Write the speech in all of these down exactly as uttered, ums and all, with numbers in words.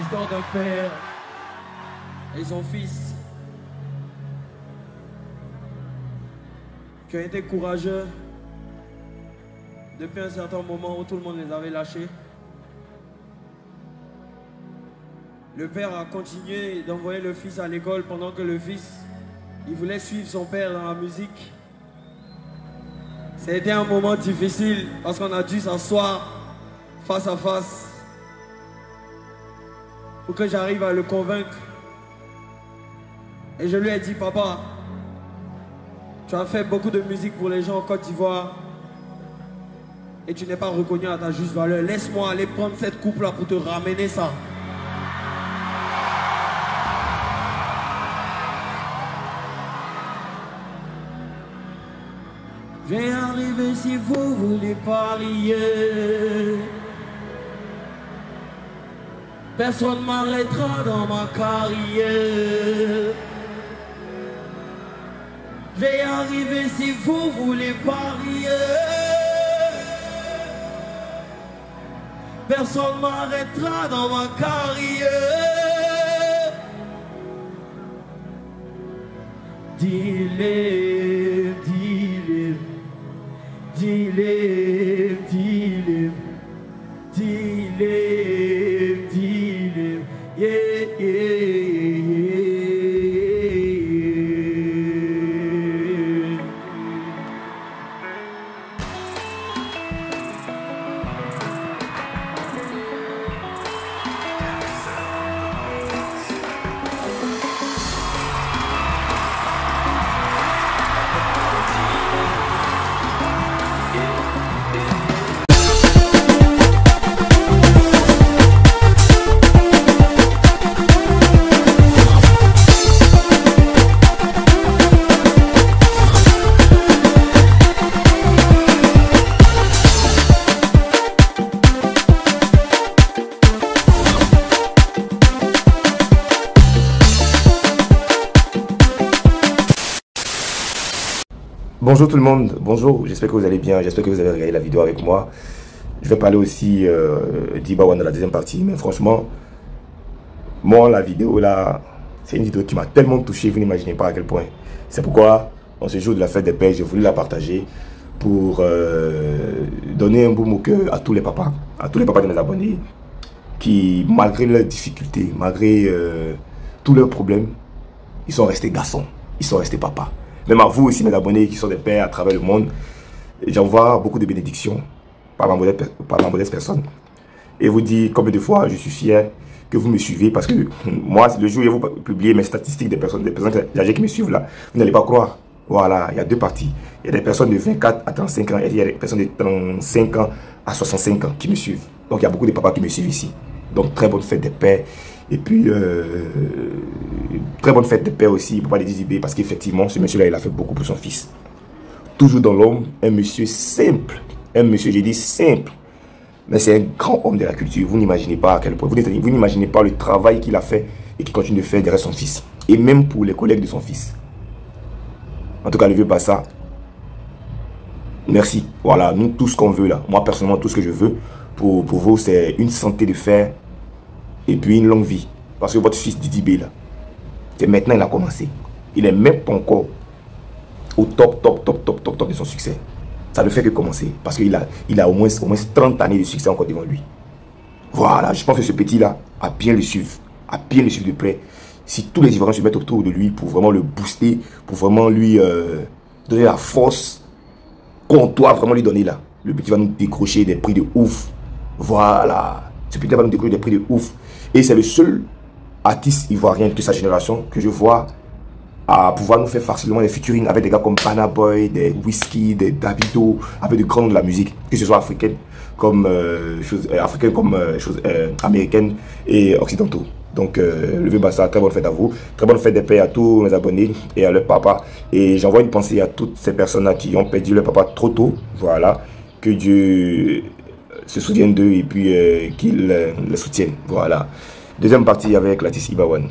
l'histoire d'un père et son fils qui ont été courageux depuis un certain moment où tout le monde les avait lâchés. Le père a continué d'envoyer le fils à l'école pendant que le fils, il voulait suivre son père dans la musique. Ça a été un moment difficile parce qu'on a dû s'asseoir face à face pour que j'arrive à le convaincre. Et je lui ai dit, papa, tu as fait beaucoup de musique pour les gens en Côte d'Ivoire et tu n'es pas reconnu à ta juste valeur. Laisse-moi aller prendre cette coupe-là pour te ramener ça. Je vais arriver si vous voulez parier. Personne ne m'arrêtera dans ma carrière. Je vais arriver si vous voulez parier. Personne ne m'arrêtera dans ma carrière. Dis-les, dis-les, dis-les, dis-les, dis-les, dis-les, yeah, yeah, yeah. Bonjour tout le monde, bonjour, j'espère que vous allez bien, j'espère que vous avez regardé la vidéo avec moi. Je vais parler aussi euh, d'Iba One dans la deuxième partie, mais franchement, moi la vidéo là, c'est une vidéo qui m'a tellement touché, vous n'imaginez pas à quel point. C'est pourquoi, en ce jour de la fête des pères, j'ai voulu la partager pour euh, donner un baume au cœur à tous les papas, à tous les papas de mes abonnés, qui malgré leurs difficultés, malgré euh, tous leurs problèmes, ils sont restés garçons, ils sont restés papas. Même à vous aussi, mes abonnés qui sont des pères à travers le monde, j'envoie beaucoup de bénédictions par ma modeste, par ma modeste personne. Et vous dis combien de fois je suis fier que vous me suivez, parce que moi, le jour où vous publiez mes statistiques des personnes, des personnes âgées qui me suivent là, vous n'allez pas croire. Voilà, il y a deux parties. Il y a des personnes de vingt-quatre à trente-cinq ans et il y a des personnes de trente-cinq ans à soixante-cinq ans qui me suivent. Donc il y a beaucoup de papas qui me suivent ici. Donc très bonne fête des pères. Et puis, euh, très bonne fête de père aussi, pour parler d'Izibé, parce qu'effectivement, ce monsieur-là, il a fait beaucoup pour son fils. Toujours dans l'homme, un monsieur simple. Un monsieur, j'ai dit simple. Mais c'est un grand homme de la culture. Vous n'imaginez pas à quel point. Vous n'imaginez pas le travail qu'il a fait et qu'il continue de faire derrière son fils. Et même pour les collègues de son fils. En tout cas, le vieux Bassa, merci. Voilà, nous, tout ce qu'on veut là. Moi, personnellement, tout ce que je veux pour, pour vous, c'est une santé de fer. Et puis une longue vie. Parce que votre fils Didibé là, c'est maintenant il a commencé. Il n'est même pas encore au top, top, top, top, top, top de son succès. Ça ne fait que commencer. Parce qu'il a, il a au moins, au moins trente années de succès encore devant lui. Voilà, je pense que ce petit là a bien le suivre. A bien le suivre de près. Si tous les Ivoiriens se mettent autour de lui pour vraiment le booster, pour vraiment lui euh, donner la force qu'on doit vraiment lui donner là. Le petit va nous décrocher des prix de ouf. Voilà. Ce petit va nous décrocher des prix de ouf. Et c'est le seul artiste ivoirien de sa génération que je vois à pouvoir nous faire facilement des featuring avec des gars comme Burna Boy, des Whisky, des Davido, avec de grands noms de la musique, que ce soit africaine comme euh, chose, euh, africaine comme euh, chose euh, américaine et occidentaux. Donc euh, le vieux Bassa, très bonne fête à vous, très bonne fête des pères à tous mes abonnés et à leur papa. Et j'envoie une pensée à toutes ces personnes-là qui ont perdu leur papa trop tôt. Voilà, que Dieu se souviennent d'eux et puis euh, qu'ils euh, les soutiennent. Voilà. Deuxième partie avec l'artiste Iba One.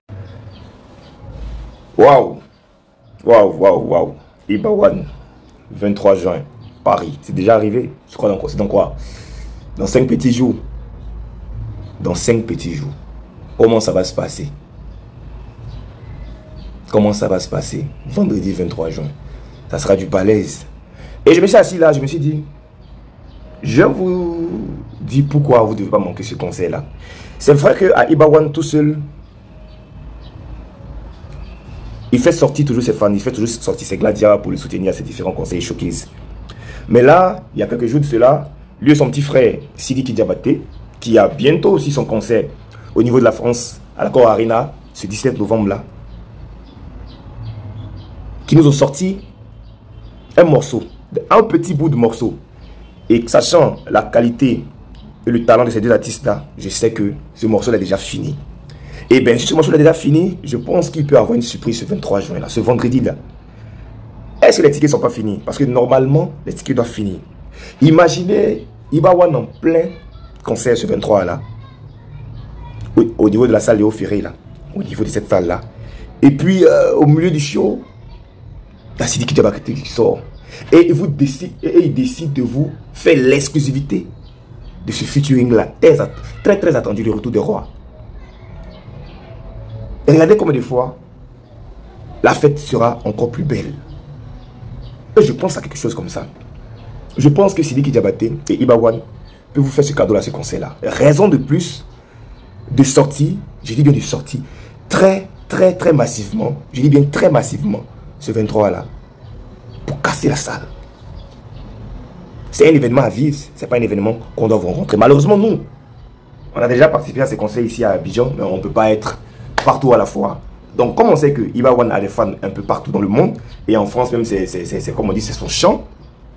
Waouh! Waouh, waouh, waouh! Iba One, vingt-trois juin, Paris. C'est déjà arrivé. Je crois dans quoi? C'est dans quoi? Dans cinq petits jours. Dans cinq petits jours. Comment ça va se passer? Comment ça va se passer? Vendredi vingt-trois juin. Ça sera du balèze. Et je me suis assis là, je me suis dit, je vous dis pourquoi vous ne devez pas manquer ce concert-là. C'est vrai qu'à Ibawan tout seul, il fait sortir toujours ses fans, il fait toujours sortir ses gladiateurs pour le soutenir à ses différents concerts et showcases. Mais là, il y a quelques jours de cela, lui et son petit frère, Sidiki Diabaté, qui a bientôt aussi son concert au niveau de la France, à l'Accor Arena, ce dix-sept novembre là, qui nous ont sorti un morceau, un petit bout de morceau. Et sachant la qualité et le talent de ces deux artistes là, je sais que ce morceau là est déjà fini. Et bien si ce morceau là est déjà fini, je pense qu'il peut avoir une surprise ce vingt-trois juin là, ce vendredi là. Est-ce que les tickets ne sont pas finis? Parce que normalement, les tickets doivent finir. Imaginez Ibawan en plein concert ce vingt-trois là. Au, au niveau de la salle Léo Ferré là. Au niveau de cette salle là. Et puis euh, au milieu du show, la Sidiki Diabaté qui sort. Et, vous décide, et il décide de vous faire l'exclusivité de ce featuring là. Très, très très attendu, le retour des rois. Et regardez combien de fois la fête sera encore plus belle. Et je pense à quelque chose comme ça. Je pense que Sidiki Diabaté et Ibawan peuvent vous faire ce cadeau là, ce concert là. Raison de plus de sortie, je dis bien de sortie, très très très massivement, je dis bien très massivement, ce vingt-trois là, pour casser la salle. C'est un événement à vivre, c'est pas un événement qu'on doit vous rencontrer. Malheureusement, nous, on a déjà participé à ces concerts ici à Abidjan, mais on ne peut pas être partout à la fois. Donc, comme on sait que Ibawan a des fans un peu partout dans le monde, et en France même, c'est comme on dit, c'est son chant,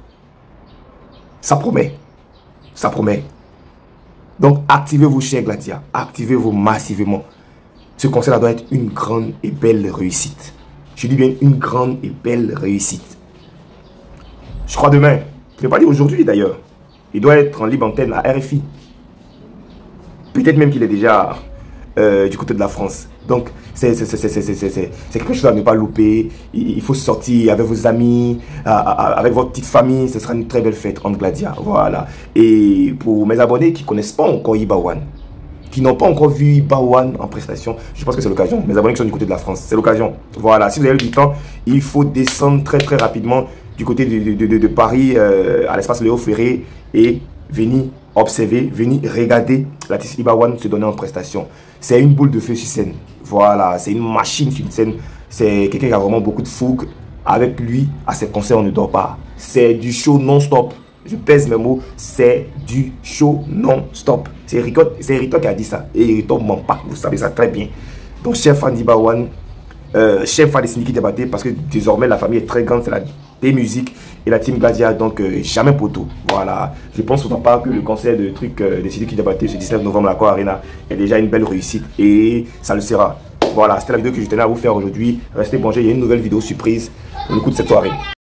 ça promet. Ça promet. Donc, activez-vous, chers Gladia. Activez-vous massivement. Ce concert-là doit être une grande et belle réussite. Je dis bien une grande et belle réussite. Je crois demain. Je ne vais pas dire aujourd'hui d'ailleurs. Il doit être en libre antenne à R F I. Peut-être même qu'il est déjà euh, du côté de la France. Donc, c'est quelque chose à ne pas louper. Il, il faut sortir avec vos amis, à, à, avec votre petite famille. Ce sera une très belle fête entre Gladia. Voilà. Et pour mes abonnés qui ne connaissent pas encore Ibawan, qui n'ont pas encore vu Ibawan en prestation, je pense que c'est l'occasion. Mes abonnés qui sont du côté de la France, c'est l'occasion. Voilà. Si vous avez du temps, il faut descendre très très rapidement du côté de, de, de, de Paris, euh, à l'espace Léo Ferré, et venir observer, venir regarder l'artiste Ibawan se donner en prestation. C'est une boule de feu sur scène. Voilà, c'est une machine sur scène. C'est quelqu'un qui a vraiment beaucoup de fougue. Avec lui, à ses concerts, on ne dort pas. C'est du show non-stop. Je pèse mes mots, c'est du show non-stop. C'est Rito qui a dit ça. Et Rito ne ment pas, vous savez ça très bien. Donc, chef fan d'Ibawan, euh, chef fan de Sidiki Diabaté, parce que désormais la famille est très grande, c'est la des musiques et la team Gladia, donc euh, jamais poteau. Voilà, je pense autant pas que le concert de trucs euh, de Sidiki Diabaté ce dix-neuf novembre à l'Accor Arena est déjà une belle réussite et ça le sera. Voilà, c'était la vidéo que je tenais à vous faire aujourd'hui. Restez branchés, il y a une nouvelle vidéo surprise au cours de cette soirée.